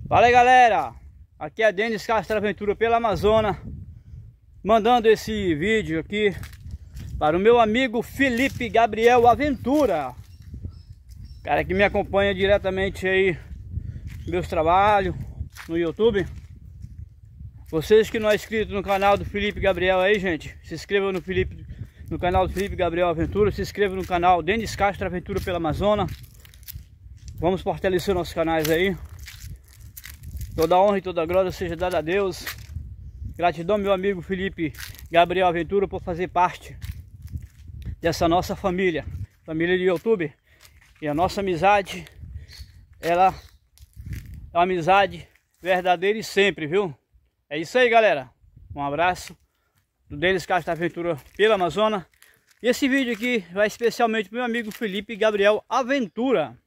Fala aí, galera, aqui é Denis Castro Aventura pela Amazônia, mandando esse vídeo aqui para o meu amigo Felipe Gabriel Aventura, cara que me acompanha diretamente aí meus trabalhos no YouTube. Vocês que não é inscrito no canal do Felipe Gabriel aí, gente, se inscreva no canal do Felipe Gabriel Aventura, se inscreva no canal Denis Castro Aventura pela Amazônia. Vamos fortalecer nossos canais aí. Toda honra e toda glória seja dada a Deus. Gratidão, meu amigo Felipe Gabriel Aventura, por fazer parte dessa nossa família de YouTube. E a nossa amizade, ela é uma amizade verdadeira e sempre, viu? É isso aí, galera. Um abraço do Denis Castro Aventura pela Amazônia. E esse vídeo aqui vai especialmente para o meu amigo Felipe Gabriel Aventura.